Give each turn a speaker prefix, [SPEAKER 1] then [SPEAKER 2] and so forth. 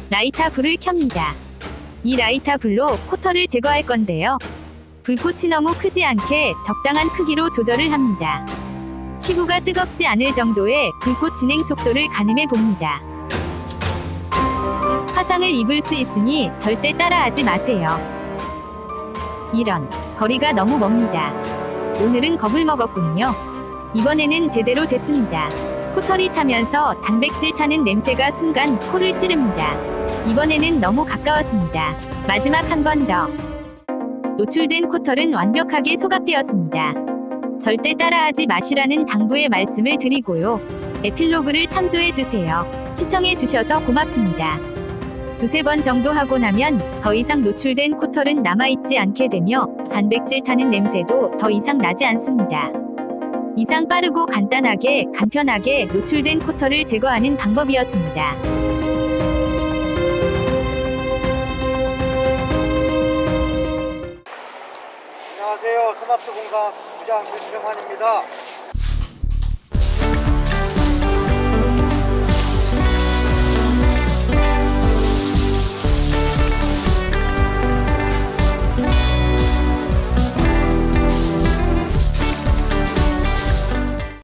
[SPEAKER 1] 라이터 불을 켭니다. 이 라이터 불로 코터를 제거할 건데요. 불꽃이 너무 크지 않게 적당한 크기로 조절을 합니다. 피부가 뜨겁지 않을 정도의 불꽃 진행 속도를 가늠해 봅니다. 화상을 입을 수 있으니 절대 따라하지 마세요. 이런, 거리가 너무 멉니다. 오늘은 겁을 먹었군요. 이번에는 제대로 됐습니다. 코털이 타면서 단백질 타는 냄새가 순간 코를 찌릅니다. 이번에는 너무 가까웠습니다. 마지막 한 번 더. 노출된 코털은 완벽하게 소각되었습니다. 절대 따라하지 마시라는 당부의 말씀을 드리고요. 에필로그를 참조해주세요. 시청해주셔서 고맙습니다. 두세 번 정도 하고 나면 더 이상 노출된 코털은 남아있지 않게 되며 단백질 타는 냄새도 더 이상 나지 않습니다. 이상 빠르고 간단하게 간편하게 노출된 코털을 제거하는 방법이었습니다.
[SPEAKER 2] 안녕하세요. 스마트공사 부장 김병환입니다.